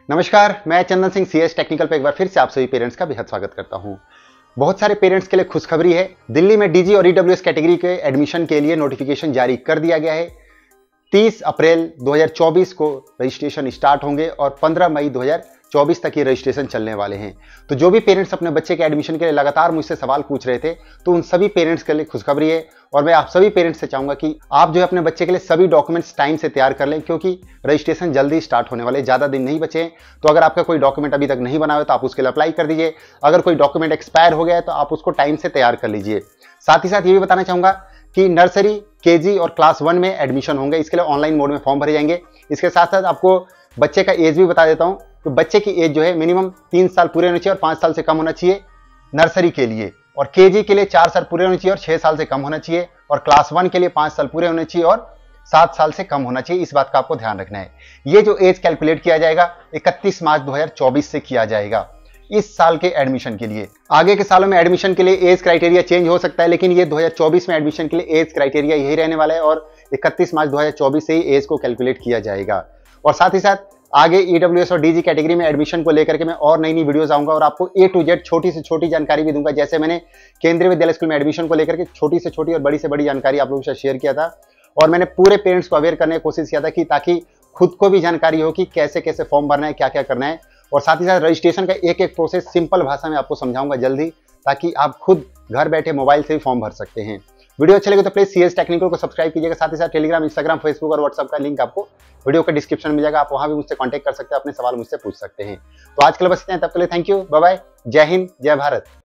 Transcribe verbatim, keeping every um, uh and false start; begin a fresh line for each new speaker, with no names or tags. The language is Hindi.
नमस्कार, मैं चंदन सिंह सीएस टेक्निकल पे एक बार फिर से आप सभी पेरेंट्स का बेहद स्वागत करता हूं। बहुत सारे पेरेंट्स के लिए खुशखबरी है। दिल्ली में डीजी और ईडब्ल्यूएस कैटेगरी के एडमिशन के लिए नोटिफिकेशन जारी कर दिया गया है। तीस अप्रैल दो हज़ार चौबीस को रजिस्ट्रेशन स्टार्ट होंगे और पंद्रह मई दो हज़ार चौबीस तक ये रजिस्ट्रेशन चलने वाले हैं। तो जो भी पेरेंट्स अपने बच्चे के एडमिशन के लिए लगातार मुझसे सवाल पूछ रहे थे, तो उन सभी पेरेंट्स के लिए खुशखबरी है। और मैं आप सभी पेरेंट्स से चाहूंगा कि आप जो है अपने बच्चे के लिए सभी डॉक्यूमेंट्स टाइम से तैयार कर लें, क्योंकि रजिस्ट्रेशन जल्दी स्टार्ट होने वाले, ज्यादा दिन नहीं बचे हैं। तो अगर आपका कोई डॉक्यूमेंट अभी तक नहीं बना हुआ तो आप उसके लिए अप्लाई कर दीजिए। अगर कोई डॉक्यूमेंट एक्सपायर हो गया है तो आप उसको टाइम से तैयार कर लीजिए। साथ ही साथ ये भी बताना चाहूंगा कि नर्सरी, केजी और क्लास वन में एडमिशन होंगे, इसके लिए ऑनलाइन मोड में फॉर्म भरे जाएंगे। इसके साथ साथ आपको बच्चे का एज भी बता देता हूं। तो बच्चे की एज जो है मिनिमम तीन साल पूरे होने चाहिए और पांच साल से कम होना चाहिए नर्सरी के लिए, और केजी के लिए चार साल पूरे होने चाहिए और छह साल से कम होना चाहिए, और क्लास वन के लिए पांच साल पूरे होने चाहिए और सात साल से कम होना चाहिए। इस बात का आपको ध्यान रखना है। ये जो एज कैलकुलेट किया जाएगा इकतीस मार्च दो हज़ार चौबीस से किया जाएगा इस साल के एडमिशन के लिए। आगे के सालों में एडमिशन के लिए एज क्राइटेरिया चेंज हो सकता है, लेकिन ये दो हज़ार चौबीस में एडमिशन के लिए एज क्राइटेरिया यही रहने वाला है और इकतीस मार्च दो हज़ार चौबीस से ही एज को कैलकुलेट किया जाएगा। और साथ ही साथ आगे ईडब्ल्यूएस और डीजी कैटेगरी में एडमिशन को लेकर के मैं और नई नई वीडियोस आऊंगा और आपको ए टू जेड छोटी से छोटी जानकारी भी दूंगा। जैसे मैंने केंद्रीय विद्यालय स्कूल में एडमिशन को लेकर के छोटी से छोटी और बड़ी से बड़ी जानकारी आप लोगों के साथ शेयर किया था, और मैंने पूरे पेरेंट्स को अवेयर करने की कोशिश किया था कि ताकि खुद को भी जानकारी हो कि कैसे कैसे फॉर्म भरना है, क्या क्या करना है। और साथ ही साथ रजिस्ट्रेशन का एक एक प्रोसेस सिंपल भाषा में आपको समझाऊंगा जल्दी, ताकि आप खुद घर बैठे मोबाइल से भी फॉर्म भर सकते हैं। वीडियो अच्छे लगे तो प्लीज सीएस टेक्निकल को सब्सक्राइब कीजिएगा। साथ ही साथ टेलीग्राम, इंस्टाग्राम, फेसबुक और व्हाट्सएप का लिंक आपको वीडियो के डिस्क्रिप्शन में मिल जाएगा। आप वहां भी मुझसे कांटेक्ट कर सकते हैं, अपने सवाल मुझसे पूछ सकते हैं। तो आज के लिए बस इतना है, तब के लिए थैंक यू, बाय बाय, जय हिंद, जय भारत।